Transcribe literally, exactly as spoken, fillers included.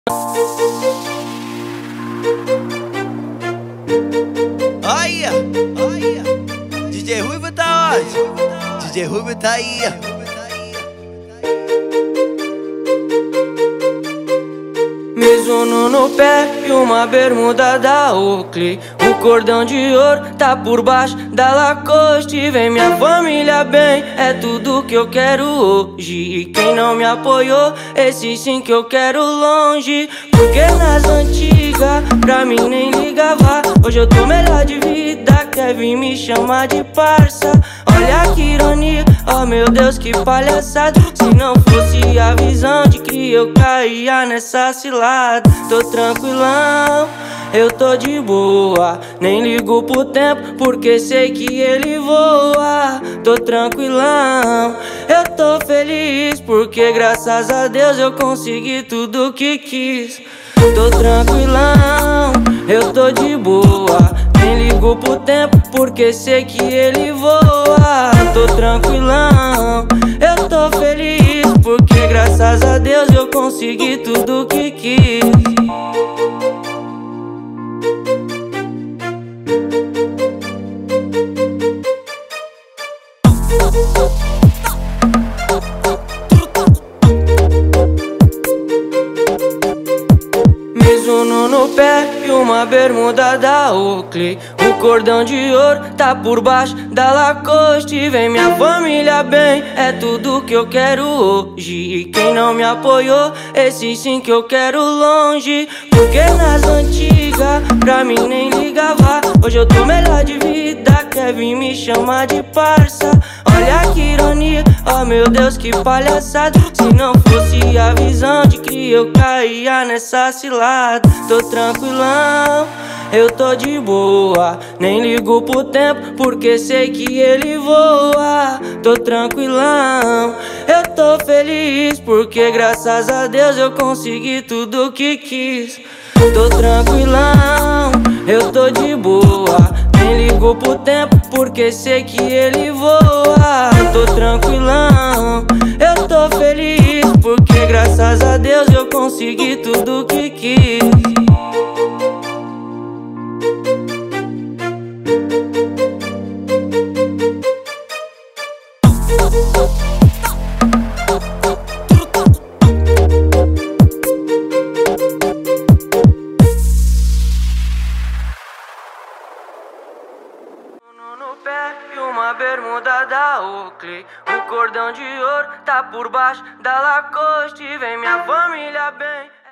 Olha, olha, D J Ruivo tá onde? D J Ruivo tá aí. Mizuno no pé e uma bermuda da Oakley. O cordão de ouro tá por baixo da Lacoste. Vem minha família bem, é tudo que eu quero hoje. E quem não me apoiou, esse sim que eu quero longe. Porque nas antigas, pra mim nem ligava. Hoje eu tô melhor de vida, quer vir me chamar de parça. Olha que ironia, oh meu Deus, que palhaçada. Se não fosse a visão de que eu caía nessa cilada. Tô tranquilão, eu tô de boa. Nem ligo pro tempo, porque sei que ele voa. Tô tranquilão, eu tô feliz, porque graças a Deus eu consegui tudo que quis. Tô tranquilão, eu tô de boa. Nem ligo pro tempo, porque sei que ele voa. Tô tranquilão, eu tô feliz, porque graças a Deus eu consegui tudo que quis. Mizuno no pé e uma bermuda da Oakley. O cordão de ouro tá por baixo da Lacoste. Vem minha família bem, é tudo que eu quero hoje. E quem não me apoiou, esse sim que eu quero longe. Porque nas antigas, pra mim nem ligava. Hoje eu tô melhor de vida, quer vir me chamar de parça. Olha que ironia, oh meu Deus, que palhaçada. Se não fosse a visão de que eu caía nessa cilada. Tô tranquilão, eu tô de boa. Nem ligo pro tempo, porque sei que ele voa. Tô tranquilão, eu tô feliz, porque graças a Deus eu consegui tudo que quis. Tô tranquilão, eu tô de boa. Nem ligo pro tempo, porque sei que ele voa. Tô tranquilão, eu tô feliz, porque graças a Deus eu consegui tudo que quis. No pé e uma bermuda da Oakley. O cordão de ouro tá por baixo da Lacoste. Vem minha família bem.